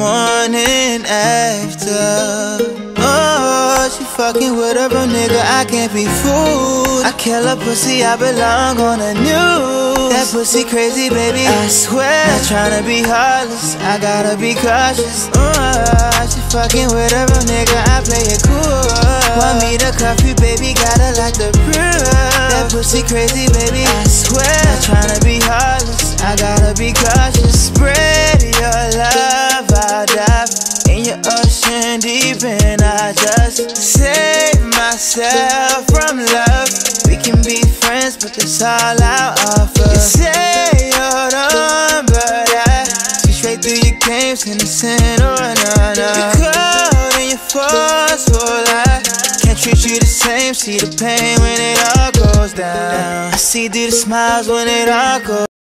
morning after. Oh, she fucking with a bro nigga, I can't be fooled. I kill a pussy, I belong on the news. That pussy crazy, baby, I swear. Not tryna be heartless, I gotta be cautious. She fucking with a bro nigga, I play it cool. Want me to cuff you, baby, gotta like the proof. That pussy crazy, baby, I swear. Not tryna be heartless, I gotta be cautious. Spread your love, I'll dive in your ocean deep, and I just save myself from love. We can be friends, but that's all I'll offer. You say hold on, but I see straight through your games, innocent or not. You're cold and you're forceful, I can't treat you the same. See the pain when it all goes down. I see through the smiles when it all goes